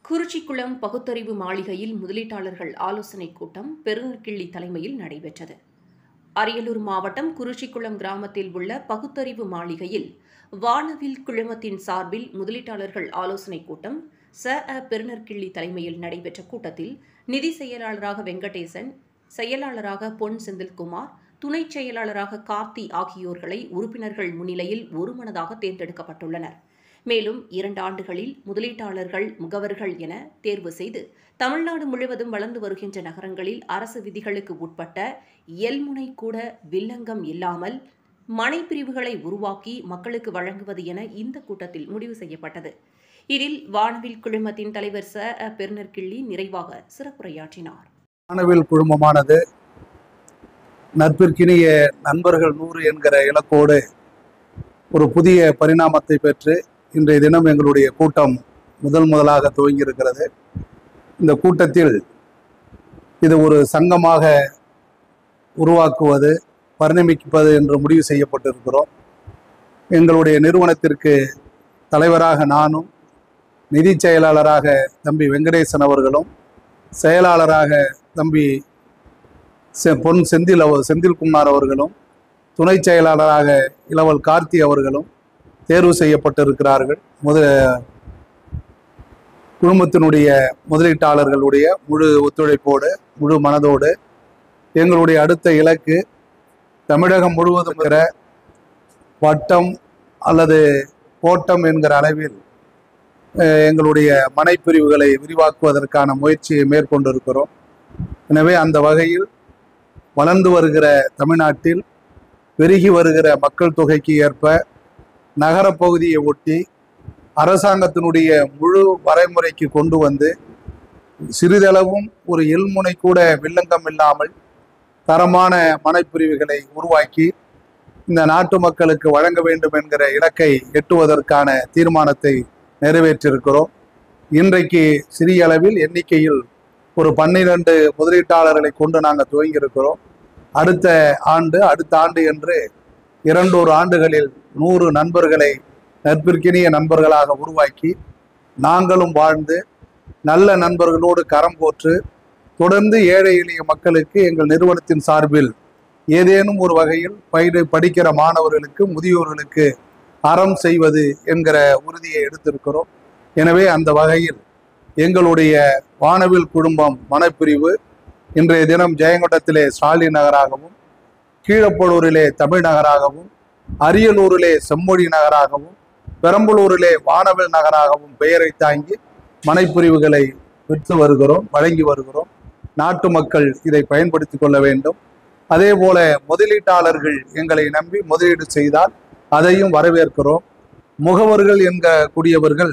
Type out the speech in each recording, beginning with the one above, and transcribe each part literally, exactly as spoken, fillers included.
குறிச்சிக்குளம் பகுத்தறிவு மாளிகையில் முதலீட்டாளர்கள் ஆலோசனைக் கூட்டம் பெருநர்கிள்ளி தலைமையில் நடைபெற்றது. அரியலூர் மாவட்டம் குறிச்சிக்குளம் கிராமத்தில் உள்ள பகுத்தறிவு மாளிகையில் வானவில் குழுமத்தின் சார்பில் முதலீட்டாளர்கள் ஆலோசனைக் கூட்டம் ச அ பெருநர்கிள்ளி தலைமையில் நடைபெற்ற கூட்டத்தில் நிதி செயலாளராக வெங்கடேசன், செயலாளராக பொன் செந்தில்குமார், துணை செயலாளராக கார்த்தி ஆகியோர்களை உறுப்பினர்கள் முன்னிலையில் ஒருமனதாக தேர்ந்தெடுக்கப்பட்டுள்ளனர். மேலும் இரண்டு ஆண்டுகளில் முதலீட்டாளர்கள் முகவர்கள் என தேர்வு செய்து தமிழ்நாடு முழுவதும் வளர்ந்து வருகின்ற நகரங்களில் அரசு விதிகளுக்கு உட்பட்ட எல்முனை கூட வில்லங்கம் இல்லாமல் மனைப்பிரிவுகளை உருவாக்கி மக்களுக்கு வழங்குவது என இந்த கூட்டத்தில் முடிவு செய்யப்பட்டது. இதில் வானவில் குழுமத்தின் தலைவர் ச அ பெருநர்கிள்ளி நிறைவாக சிறப்புரையாற்றினார். வானவில் குழுமமானது நட்பிற்கினிய நண்பர்கள் நூறு என்கிற இலக்கோடு ஒரு புதிய பரிணாமத்தை பெற்று இன்றைய தினம் எங்களுடைய கூட்டம் முதல் முதலாக துவங்கியிருக்கிறது. இந்த கூட்டத்தில் இது ஒரு சங்கமாக உருவாக்குவது, பரிணமிப்பது என்று முடிவு செய்யப்பட்டிருக்கிறோம். எங்களுடைய நிறுவனத்திற்கு தலைவராக நானும், நிதி செயலாளராக தம்பி வெங்கடேசன் அவர்களும், செயலாளராக தம்பி பொன் செந்தில் செந்தில்குமார் அவர்களும், துணை செயலாளராக இளவல் கார்த்தி அவர்களும் தேர்வு செய்யப்பட்டிருக்கிறார்கள். முத குழுமத்தினுடைய முதலீட்டாளர்களுடைய முழு ஒத்துழைப்போடு, முழு மனதோடு எங்களுடைய அடுத்த இலக்கு தமிழகம் முழுவதும் இருக்கிற வட்டம் அல்லது கோட்டம் என்கிற அளவில் எங்களுடைய மனைப்பிரிவுகளை விரிவாக்குவதற்கான முயற்சியை மேற்கொண்டிருக்கிறோம். எனவே அந்த வகையில் வளர்ந்து வருகிற தமிழ்நாட்டில் பெருகி வருகிற மக்கள் தொகைக்கு ஏற்ப நகரப்பகுதியை ஒட்டி அரசாங்கத்தினுடைய முழு வரைமுறைக்கு கொண்டு வந்து சிறிதளவும் ஒரு எல்முனை கூட வில்லங்கம் இல்லாமல் தரமான மனைப்பிரிவுகளை உருவாக்கி இந்த நாட்டு மக்களுக்கு வழங்க வேண்டும் என்கிற இலக்கை எட்டுவதற்கான தீர்மானத்தை நிறைவேற்றியிருக்கிறோம். இன்றைக்கு சிறிய அளவில் எண்ணிக்கையில் ஒரு பன்னிரண்டு முதலீட்டாளர்களை கொண்டு நாங்கள் துவங்கியிருக்கிறோம். அடுத்த ஆண்டு அடுத்த ஆண்டு என்று இரண்டொரு ஆண்டுகளில் நூறு நண்பர்களை நட்பிற்கினிய நண்பர்களாக உருவாக்கி நாங்களும் வாழ்ந்து நல்ல நண்பர்களோடு கரம் போற்று தொடர்ந்து ஏழை எளிய மக்களுக்கு எங்கள் நிறுவனத்தின் சார்பில் ஏதேனும் ஒரு வகையில் பயிர் படிக்கிற மாணவர்களுக்கு, முதியோர்களுக்கு அறம் செய்வது என்கிற உறுதியை எடுத்திருக்கிறோம். எனவே அந்த வகையில் எங்களுடைய வானவில் குழுமம் மனப்பிரிவு இன்றைய தினம் ஜெயங்கொண்டத்திலே ஸ்டாலின் நகராகவும், கீழப்பழூரிலே தமிழ் நகராகவும், அரியலூரிலே செம்மொழி நகராகவும், பெரம்பலூரிலே வானவில் நகராகவும் பெயரை தாங்கி மனைப்பிரிவுகளை விற்று வருகிறோம், வழங்கி வருகிறோம். நாட்டு மக்கள் இதை பயன்படுத்தி கொள்ள வேண்டும். அதே போல முதலீட்டாளர்கள் எங்களை நம்பி முதலீடு செய்தால் அதையும் வரவேற்கிறோம். முகவர்கள் என்க கூடியவர்கள்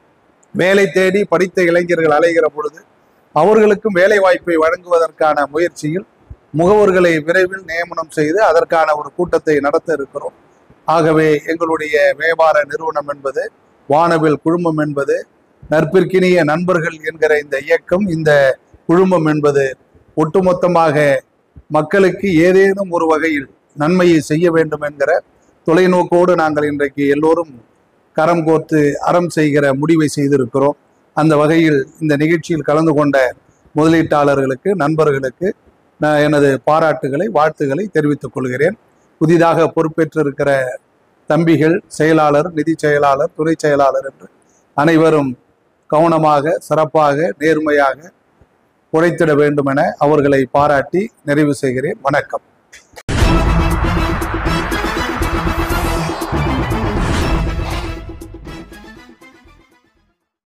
வேலை தேடி படித்த இளைஞர்கள் அலைகிற பொழுது அவர்களுக்கும் வேலை வாய்ப்பை வழங்குவதற்கான முயற்சியில் முகவர்களை விரைவில் நியமனம் செய்து அதற்கான ஒரு கூட்டத்தை நடத்த இருக்கிறோம். ஆகவே எங்களுடைய வியாபார நிறுவனம் என்பது, வானவில் குழுமம் என்பது, நட்பிற்கினிய நண்பர்கள் என்கிற இந்த இயக்கம், இந்த குழுமம் என்பது ஒட்டுமொத்தமாக மக்களுக்கு ஏதேனும் ஒரு வகையில் நன்மையை செய்ய வேண்டும் என்கிற தொலைநோக்கோடு நாங்கள் இன்றைக்கு எல்லோரும் கரம் கோர்த்து அறம் செய்கிற முடிவை செய்திருக்கிறோம். அந்த வகையில் இந்த நிகழ்ச்சியில் கலந்து கொண்ட முதலீட்டாளர்களுக்கு, நண்பர்களுக்கு நான் எனது பாராட்டுகளை, வாழ்த்துக்களை தெரிவித்துக் கொள்கிறேன். புதிதாக பொறுப்பேற்றிருக்கிற தம்பிகள், செயலாளர், நிதி செயலாளர், துணை செயலாளர் என்று அனைவரும் கவனமாக, சிறப்பாக, நேர்மையாக உழைத்திட வேண்டும் என அவர்களை பாராட்டி நிறைவு செய்கிறேன். வணக்கம்.